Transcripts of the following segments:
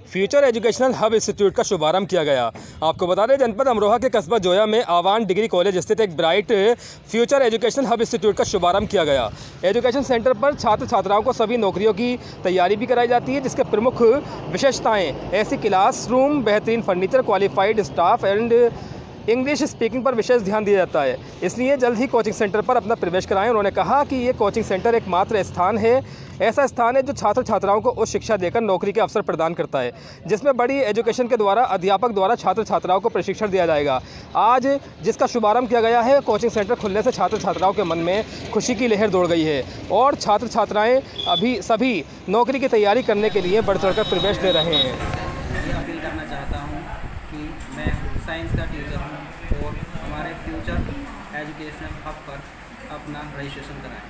Future educational hub institute का शुभारंभ किया गया। आपको बता दें, जनपद अमरोहा के कस्बा जोया में आवान डिग्री कॉलेज स्थित एक bright future educational hub institute का शुभारंभ किया गया। एजुकेशन सेंटर पर छात्र छात्राओं को सभी नौकरियों की तैयारी भी कराई जाती है, जिसके प्रमुख विशेषताएं ऐसी क्लासरूम, बेहतरीन furniture, qualified staff and English speaking पर विशेष ध्यान दिया जाता है। इसलिए जल्द ही कोचिंग सेंटर पर अपना प्रवेश कराएं। उन्होंने कहा कि ये कोचिंग सेंटर एकमात्र स्थान है, ऐसा स्थान है जो छात्र छात्राओं को उच्च शिक्षा देकर नौकरी के अवसर प्रदान करता है, जिसमें बड़ी एजुकेशन के द्वारा अध्यापक द्वारा छात्र छात्राओं को प्रशिक्षण दिया जाएगा। आज जिसका शुभारंभ किया गया है, कोचिंग सेंटर खुलने से छात्र छात्राओं के मन में खुशी की लहर दौड़ गई है और छात्र छात्राएँ अभी सभी नौकरी की तैयारी करने के लिए बढ़ चढ़कर प्रवेश दे रहे हैं। मैं अपील करना चाहता हूँ कि मैं साइंस का टीचर हूँ और हमारे फ्यूचर एजुकेशनल हब पर अपना रजिस्ट्रेशन कराएं।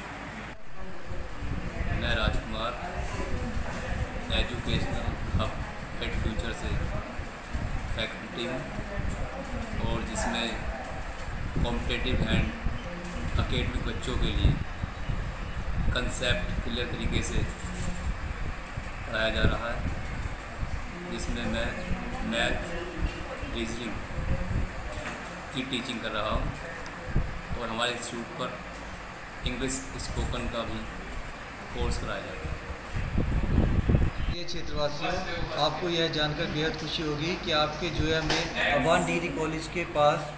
मैं Rajkumar educational hub at future से फैकल्टी हूँ और जिसमें कॉम्पिटिटिव एंड एकेडमिक बच्चों के लिए कंसेप्ट क्लियर तरीके से पढ़ाया जा रहा है, जिसमें मैं मैथ, रीजनिंग की टीचिंग कर रहा हूँ और हमारे इंस्टीट्यूट पर इंग्लिश स्पोकन का भी कोर्स कराया जाता है। ये क्षेत्रवासियों, आपको यह जानकर बेहद खुशी होगी कि आपके जोया में आवान डिग्री कॉलेज के पास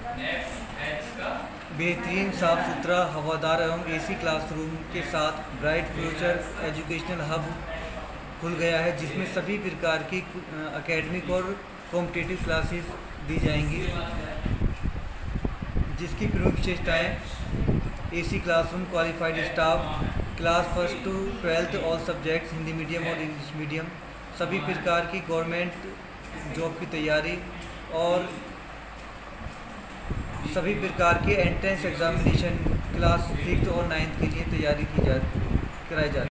बेहतरीन साफ़ सुथरा, हवादार एवं एसी क्लासरूम के साथ ब्राइट फ्यूचर एजुकेशनल हब खुल गया है, जिसमें सभी प्रकार की एकेडमिक और कॉम्पिटिटिव क्लासेस दी जाएंगी, जिसकी प्रमुख विशेषताएं AC classroom, qualified staff, class 1 to 12 all subjects, Hindi medium और इंग्लिश मीडियम, सभी प्रकार की गवर्नमेंट जॉब की तैयारी और सभी प्रकार के एंट्रेंस एग्जामिनेशन क्लास 6 और 9 के लिए तैयारी कराई जाती है।